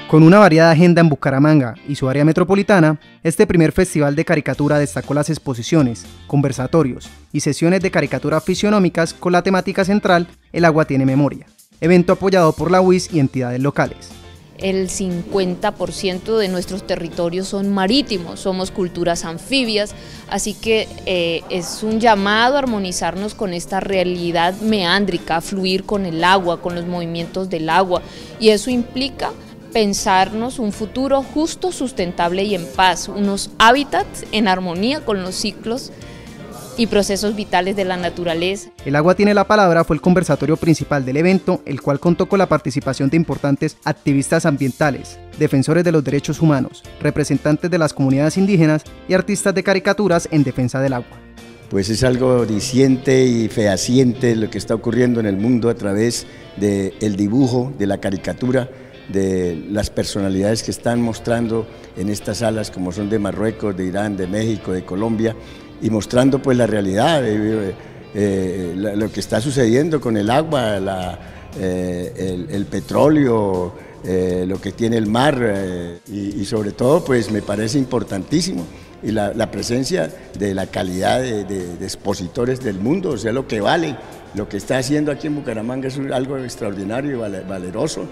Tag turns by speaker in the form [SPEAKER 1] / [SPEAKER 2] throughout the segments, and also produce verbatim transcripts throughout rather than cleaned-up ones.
[SPEAKER 1] Con una variada agenda en Bucaramanga y su área metropolitana, este primer festival de caricatura destacó las exposiciones, conversatorios y sesiones de caricatura fisionómicas con la temática central El agua tiene memoria, evento apoyado por la U I S y entidades locales.
[SPEAKER 2] El cincuenta por ciento de nuestros territorios son marítimos, somos culturas anfibias, así que eh, es un llamado a armonizarnos con esta realidad meándrica, a fluir con el agua, con los movimientos del agua, y eso implica pensarnos un futuro justo, sustentable y en paz, unos hábitats en armonía con los ciclos y procesos vitales de la naturaleza.
[SPEAKER 1] El agua tiene la palabra fue el conversatorio principal del evento, el cual contó con la participación de importantes activistas ambientales, defensores de los derechos humanos, representantes de las comunidades indígenas y artistas de caricaturas en defensa del agua.
[SPEAKER 3] Pues es algo diciente y fehaciente lo que está ocurriendo en el mundo a través del dibujo, de la caricatura, de las personalidades que están mostrando en estas salas, como son de Marruecos, de Irán, de México, de Colombia, y mostrando pues la realidad, eh, eh, lo que está sucediendo con el agua, la, eh, el, el petróleo, eh, lo que tiene el mar, eh, y, y sobre todo pues me parece importantísimo y la, la presencia de la calidad de, de, de expositores del mundo, o sea, lo que vale, lo que está haciendo aquí en Bucaramanga es algo extraordinario y valeroso.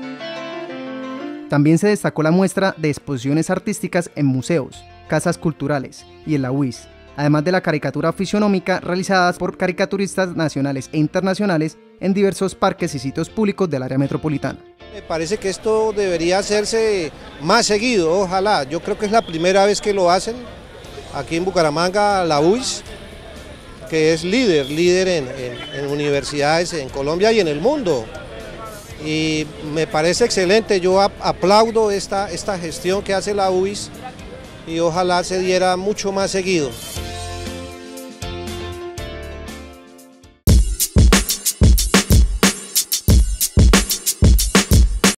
[SPEAKER 1] También se destacó la muestra de exposiciones artísticas en museos, casas culturales y en la U I S, además de la caricatura fisionómica realizadas por caricaturistas nacionales e internacionales en diversos parques y sitios públicos del área metropolitana.
[SPEAKER 4] Me parece que esto debería hacerse más seguido, ojalá. Yo creo que es la primera vez que lo hacen aquí en Bucaramanga, la U I S, que es líder, líder en, en, en universidades en Colombia y en el mundo. Y me parece excelente, yo aplaudo esta, esta gestión que hace la U I S y ojalá se diera mucho más seguido.